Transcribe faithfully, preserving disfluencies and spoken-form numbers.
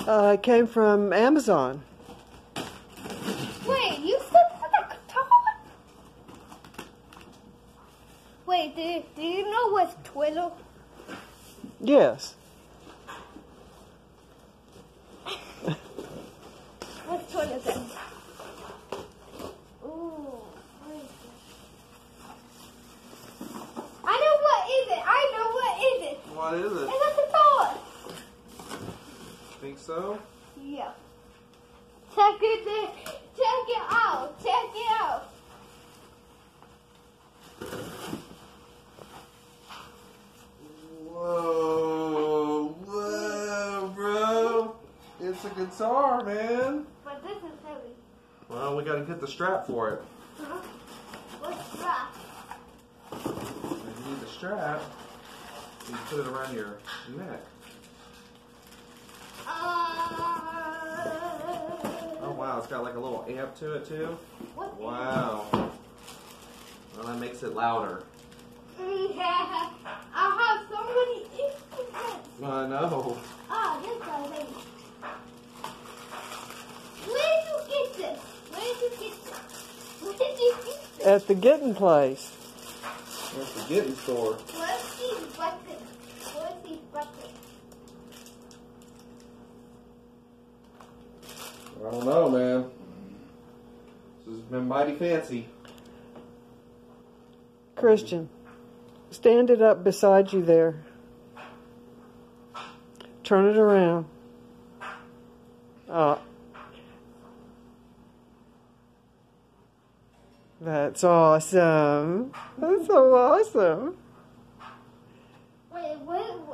Uh, it came from Amazon. Wait, you said for the guitar? Wait, do, do you know what's Twiddle? Yes. What's Twiddle then? Ooh, what is it? I know what is it. I know what is it. What is it? It's a guitar. Think so? Yeah. Check it in. Check it out. Check it out. Whoa, whoa, bro. It's a guitar, man. But this is heavy. Well, we gotta get the strap for it. Huh? What's that? If you need the strap, you put it around your neck. Uh, Oh wow, it's got like a little amp to it too. What Wow. Well, that makes it louder. Yeah. I have so many instruments. I know. Ah, this guy's heavy. Where did you get this? Where did you get this? Where did you get this? At the Getting Place. That's the getting store. Where's these buttons? Where's these buttons? I don't know, man. This has been mighty fancy. Christian, stand it up beside you there. Turn it around. Oh. That's awesome. That's so awesome. Wait, what?